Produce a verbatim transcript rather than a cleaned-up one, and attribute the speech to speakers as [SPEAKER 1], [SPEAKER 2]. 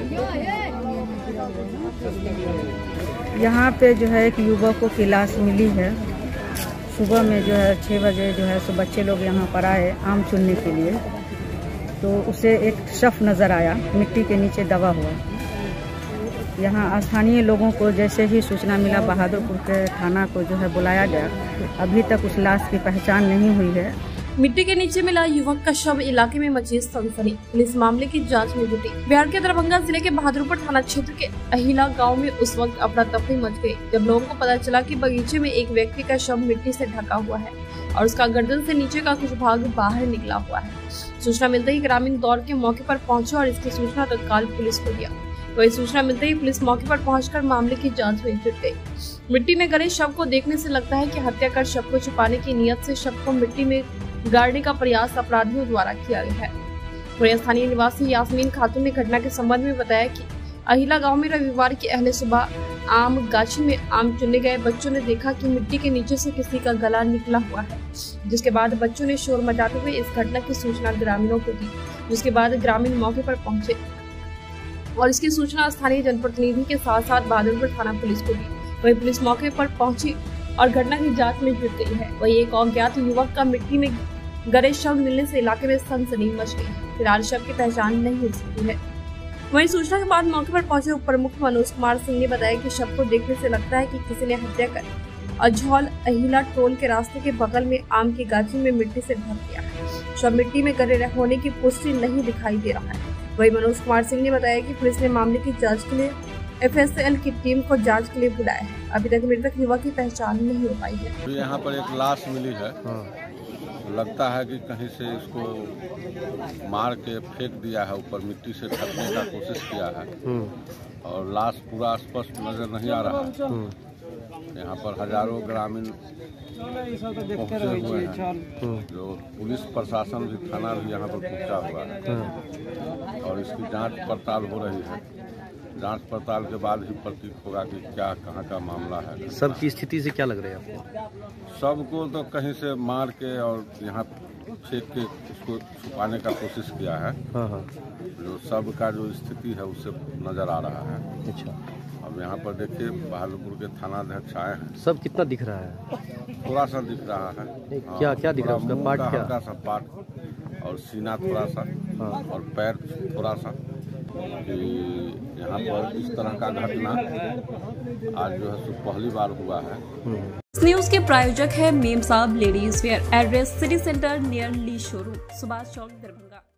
[SPEAKER 1] यहाँ पे जो है एक युवक को की लाश मिली है। सुबह में जो है छः बजे जो है सो बच्चे लोग यहाँ पर आए आम चुनने के लिए, तो उसे एक शफ नज़र आया मिट्टी के नीचे दबा हुआ। यहाँ स्थानीय लोगों को जैसे ही सूचना मिला बहादुरपुर के थाना को जो है बुलाया गया। अभी तक उस लाश की पहचान नहीं हुई है।
[SPEAKER 2] मिट्टी के नीचे मिला युवक का शव, इलाके में मची सनसनी। पुलिस मामले की जांच में जुटी। बिहार के दरभंगा जिले के बहादुरपुर थाना क्षेत्र के अहिला गांव में उस वक्त अफरा तफरी मच गई जब लोगों को पता चला कि बगीचे में एक व्यक्ति का शव मिट्टी से ढका हुआ है और उसका गर्दन से नीचे का कुछ भाग बाहर निकला हुआ है। सूचना मिलते ही ग्रामीण दौड़ के मौके पर पहुंचे और इसकी सूचना तत्काल पुलिस को दिया। वही सूचना मिलते ही पुलिस मौके पर पहुंचकर मामले की जांच में जुट गई। मिट्टी में गड़े शव को देखने से लगता है कि हत्या कर शव को छुपाने की नियत से शव को मिट्टी में गाड़ने का प्रयास अपराधियों द्वारा किया गया है। वही स्थानीय निवासी यास्मीन खातून ने घटना के संबंध में बताया कि अहिला गांव में रविवार की अहले सुबह आम गाछी में आम चुनने गए बच्चों ने देखा कि मिट्टी के नीचे से किसी का गला निकला हुआ है, जिसके बाद बच्चों ने शोर मचाते हुए इस घटना की सूचना ग्रामीणों को दी, जिसके बाद ग्रामीण मौके पर पहुंचे और इसकी सूचना स्थानीय जनप्रतिनिधि के साथ साथ बहादुरपुर थाना पुलिस को दी। वही पुलिस मौके पर पहुंची और घटना की जांच में जुट गई है। वही एक अज्ञात युवक का मिट्टी में गड़े शव मिलने से इलाके में सनसनी मच गई। फिलहाल शव की पहचान नहीं हो सकी है। वहीं सूचना के बाद मौके पर पहुंचे उप प्रमुख मनोज कुमार सिंह ने बताया कि शव को देखने से लगता है कि किसी ने हत्या कर अझौल अहिला टोल के रास्ते के बगल में आम की गाछी में मिट्टी से ढक दिया है। शव मिट्टी में गड़े होने की पुष्टि नहीं दिखाई दे रहा है। वही मनोज कुमार सिंह ने बताया कि पुलिस ने मामले की जांच के लिए एफ एस एल की टीम को जांच के लिए बुलाया है। अभी तक मृतक युवक की पहचान नहीं हो पाई है।
[SPEAKER 3] यहाँ पर एक लाश मिली है। लगता है कि कहीं से इसको मार के फेंक दिया है, ऊपर मिट्टी से ढकने का कोशिश किया है और लाश पूरा स्पष्ट नजर नहीं आ रहा है। यहाँ पर हजारों ग्रामीण पहुंचे हुए हैं, जो पुलिस प्रशासन भी थाना भी यहाँ पर पहुंचा हुआ है और इसकी जांच पड़ताल हो रही है। जांच पड़ताल के बाद ही प्रतीत होगा कि क्या कहाँ का मामला है।
[SPEAKER 4] सब की स्थिति से क्या लग रहा है आपको?
[SPEAKER 3] सबको तो कहीं से मार के और यहाँ फेंक के उसको छुपाने का कोशिश किया है।
[SPEAKER 4] हाँ हाँ।
[SPEAKER 3] जो सब का जो स्थिति है उससे नजर आ रहा है।
[SPEAKER 4] अच्छा।
[SPEAKER 3] अब यहाँ पर देखिए बहादुरपुर के थाना अध्यक्ष आए हैं।
[SPEAKER 4] सब कितना दिख रहा है?
[SPEAKER 3] थोड़ा सा दिख रहा है।
[SPEAKER 4] क्या हाँ, क्या दिख रहा है उसका पार्ट? क्या
[SPEAKER 3] हल्का सा पार्ट और सीना थोड़ा सा हाँ। और पैर थोड़ा सा। कि यहाँ पर इस तरह का घटना आज जो है पहली बार हुआ है।
[SPEAKER 2] इस न्यूज के प्रायोजक है मेम साहब ladies wear, address city centre near Lee showroom, Subhash Chowk, Darbhanga.